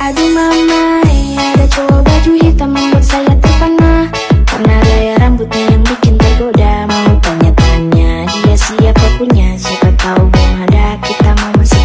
Aduh mama, ada cowok baju hitam membuat saya terpana. Karena gaya rambutnya yang bikin tergoda. Mau tanya-tanya dia siapa punya, siapa tahu belum ada, kita mau masih